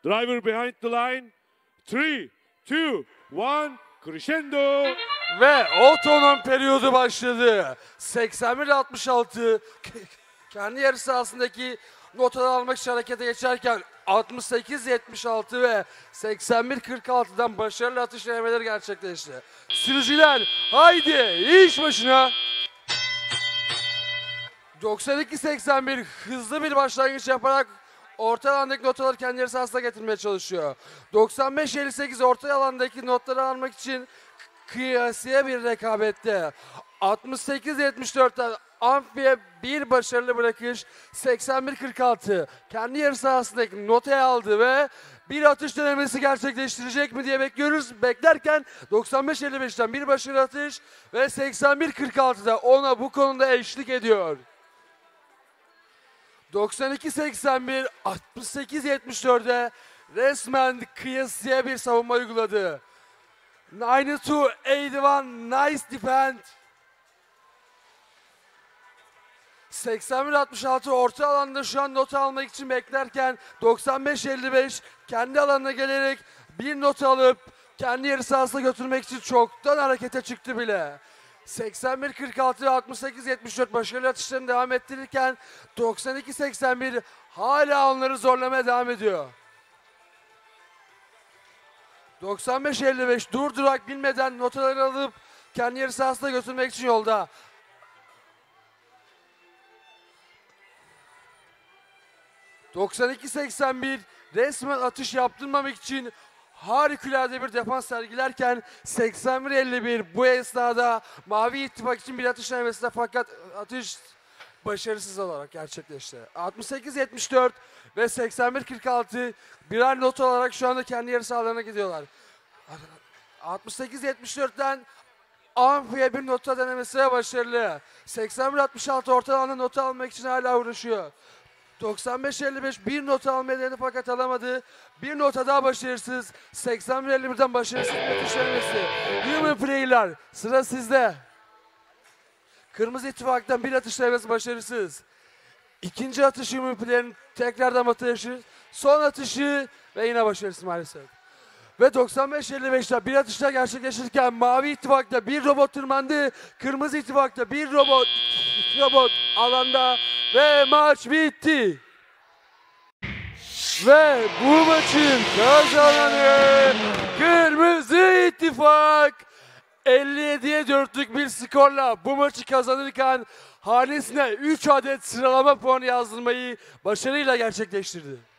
Driver behind the line. 3, 2, 1, crescendo. Ve otonom periyodu başladı. 81-66 kendi yarı sahasındaki notaları almak için harekete geçerken 68-76 ve 81-46'dan başarılı atış denemeleri gerçekleşti. Sürücüler haydi iş başına. 92-81 hızlı bir başlangıç yaparak orta alandaki notaları kendi yarı sahasına getirmeye çalışıyor. 95-58 orta alandaki notları almak için kıyasıya bir rekabette. 68-74'ten Amfi'ye bir başarılı bırakış. 81-46 kendi yarı sahasındaki notayı aldı ve bir atış denemesi gerçekleştirecek mi diye bekliyoruz. Beklerken 95-55'ten bir başarılı atış ve 81-46'da ona bu konuda eşlik ediyor. 92-81, 68-74'e resmen kıyasıya bir savunma uyguladı. 92-81, nice defend. 81-66 orta alanda şu an nota almak için beklerken 95-55 kendi alanına gelerek bir nota alıp kendi yarı sahasına götürmek için çoktan harekete çıktı bile. 81-46 ve 68-74 başarılı atışlarını devam ettirirken 92-81 hala onları zorlamaya devam ediyor. 95-55 durdurak bilmeden notaları alıp kendi yarı sahasına götürmek için yolda. 92-81 resmen atış yaptırmamak için harikulade bir defans sergilerken 81-51 bu esnada Mavi İttifak için bir atış denemesinde fakat atış başarısız olarak gerçekleşti. 68-74 ve 81-46 birer not olarak şu anda kendi yarı sahalarına gidiyorlar. 68-74'ten Amfi'ye bir nota denemesi ve başarılı. 81-66 orta alanda nota almak için hala uğraşıyor. 95-55 bir nota almaya denedi fakat alamadı. Bir nota daha başarısız. 81-51'den başarısız bir atış denemesi. Human Play'ler sıra sizde. Kırmızı İttifak'tan bir atış denemesi başarısız. İkinci atış Human Play'in tekrardan atışı. Son atışı ve yine başarısız maalesef. Ve 95-55'te bir atışta gerçekleşirken Mavi İttifak'ta bir robot tırmandı. Kırmızı İttifak'ta bir robot alanda ve maç bitti. Ve bu maçın kazananı Kırmızı İttifak 57'ye 4'lük bir skorla bu maçı kazanırken hanesine 3 adet sıralama puanı yazdırmayı başarıyla gerçekleştirdi.